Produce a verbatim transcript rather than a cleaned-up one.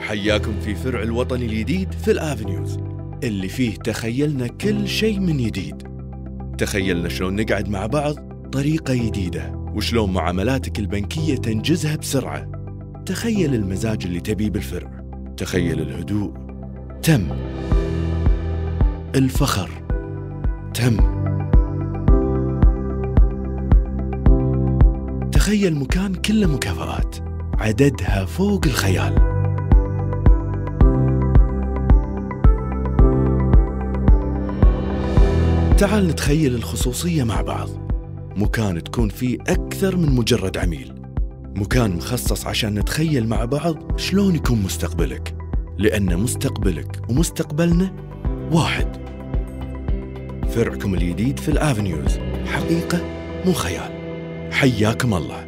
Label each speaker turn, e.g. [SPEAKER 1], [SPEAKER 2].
[SPEAKER 1] حياكم في فرع الوطن الجديد في الأفنيوز، اللي فيه تخيلنا كل شيء من جديد. تخيلنا شلون نقعد مع بعض طريقة جديدة، وشلون معاملاتك البنكية تنجزها بسرعة. تخيل المزاج اللي تبيه بالفرع، تخيل الهدوء تم، الفخر تم، تخيل مكان كله مكافآت عددها فوق الخيال. تعال نتخيل الخصوصية مع بعض، مكان تكون فيه أكثر من مجرد عميل، مكان مخصص عشان نتخيل مع بعض شلون يكون مستقبلك، لأن مستقبلك ومستقبلنا واحد. فرعكم الجديد في الأفنيوز حقيقة مو خيال. حياكم الله.